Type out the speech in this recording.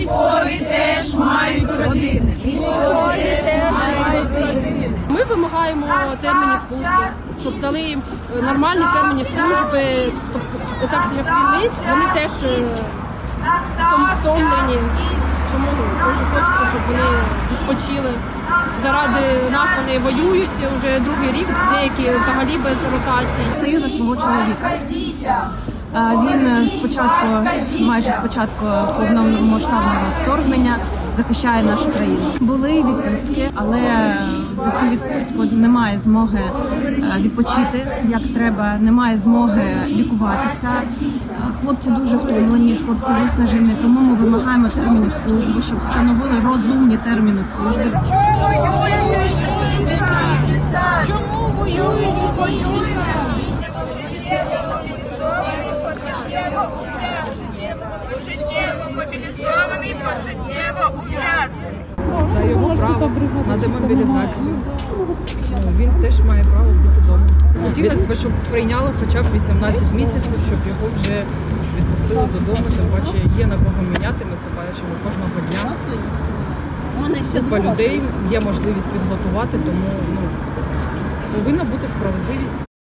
Військові теж мають родини. Ми вимагаємо термінів служби, щоб дали їм нормальні терміни служби. Тобто, так як війни, вони теж втомлені. Чому дуже хочеться, щоб вони відпочили. Заради нас вони воюють вже другий рік, деякі взагалі без ротації. Стою за свого чоловіка. Він спочатку, майже спочатку повномасштабного вторгнення захищає нашу країну. Були відпустки, але за цю відпустку немає змоги відпочити як треба, немає змоги лікуватися. Хлопці дуже втомлені, хлопці виснажені, тому ми вимагаємо термінів служби, щоб встановили розумні терміни служби. Чому воюють? Пожиттєво мобілізований, пожиттєво ув'язнений. За його право на демобілізацію. Він теж має право бути вдома. Хотілося б, щоб прийняли хоча б 18 місяців, щоб його вже відпустили додому. Тим паче є на кого міняти, ми це бачимо кожного дня. Купа людей, є можливість підготувати, тому повинна бути справедливість.